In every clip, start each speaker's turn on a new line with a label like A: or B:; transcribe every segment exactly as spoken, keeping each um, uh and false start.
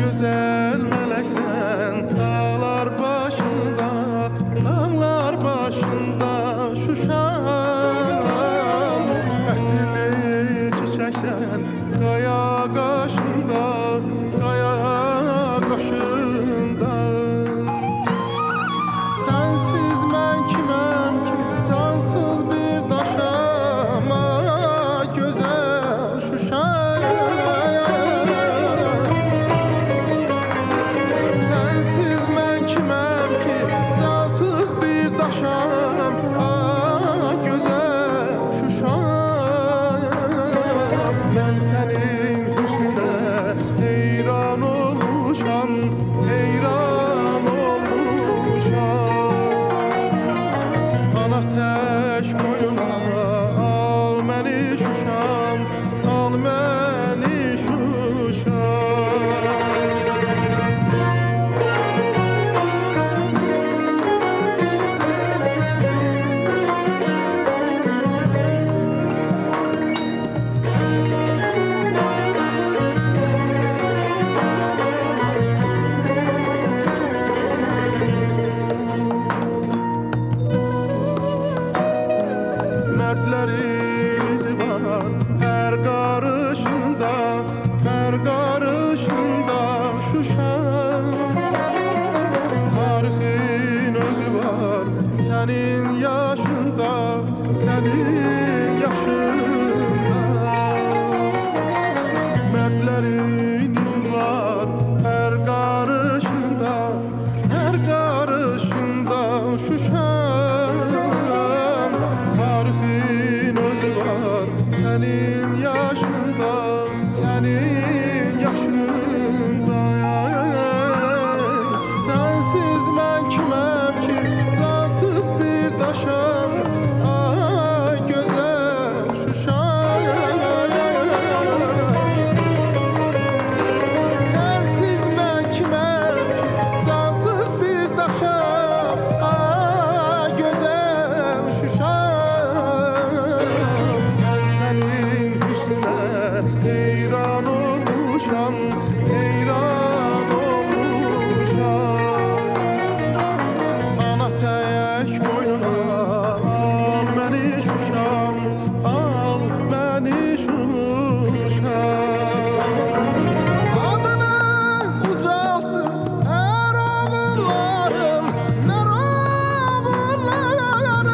A: Güzel meleksen dağlar başında, dağlar başında Şuşam. Ətirli çiçəksən qaya qaşında, qaya qaşında. Sensiz mən kiməm ki, cansız bir daşam, gözəl Şuşam. Ben senin hüsnüne heyran olmuşam, heyran olmuşam. Ana tək boynuna al məni Şuşam, al məni Şuşam. Mertlerimiz var her karışında, her karışında Şuşam. Tarihin özü var senin yaşında, senin yaşında. Mertlerimiz var her karışında, her karışında Şuşam. Tarihin özü var senin yaşında, senin yaşında. Sensiz mən kiməm ki, cansız bir daşam, ay gözəl Şuşam. Sensiz mən kiməm ki, cansız bir daşam, ay gözəl Şuşam. Heyran olmuşam, heyran olmuşam. Ana tək boynuna al məni Şuşam, al məni Şuşam. Adını ucaltdı hər ağırların, hər ağırların.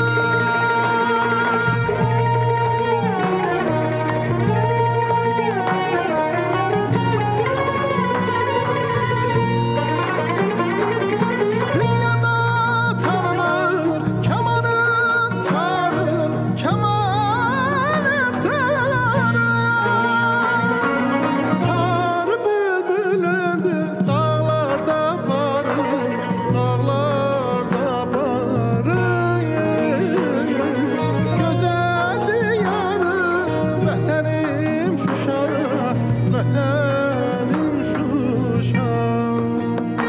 A: Vətənim Şuşam.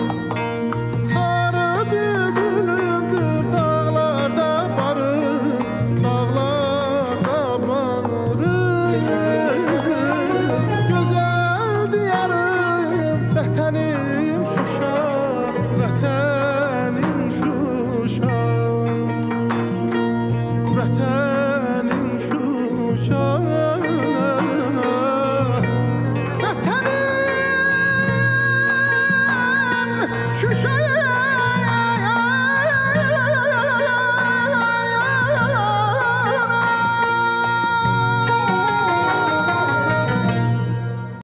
A: Xarı bülbülündür dağlarda barım, dağlarda barım. Gözəl diyarım, vətənim Şuşam, vətənim Şuşam. Vətənim Şuşam. Şuşa.